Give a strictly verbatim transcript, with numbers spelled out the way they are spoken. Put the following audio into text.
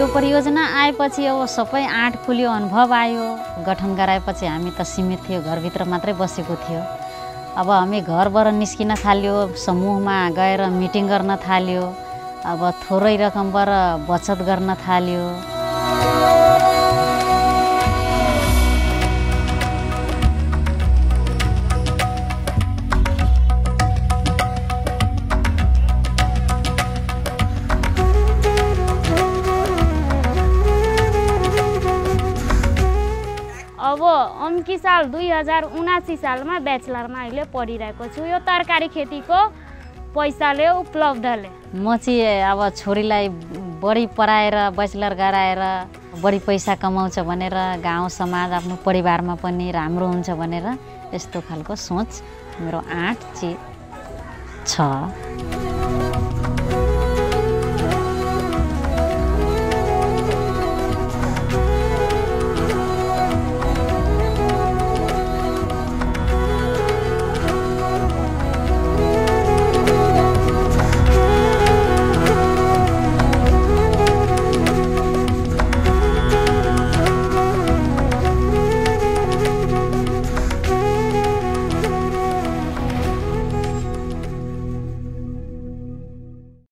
परियोजना आएपछि अब सबै आँट खुल्यो, अनुभव आयो। गठन गराएपछि हामी त सीमित थियो, घरभित्र मात्रै बसेको थियो। अब हामी घरबाट निस्किन थाल्यो, समूहमा गएर मिटिङ गर्न थाल्यो। अब थोरै रकमबाट बचत गर्न थाल्यो। अब अम्की साल दुई हजार उनासी सालमा ब्याचलरमा अहिले पढिरहेको छु, यो तरकारी खेतीको पैसाले उपलब्धले। म चाहिँ अब छोरीलाई बढी पढाएर ब्याचलर गराएर बढी पैसा कमाउँछ भनेर, गाउँ समाज आफ्नो परिवारमा पनि राम्रो हुन्छ भनेर यस्तो खालको सोच मेरो आँट चाहिँ छ।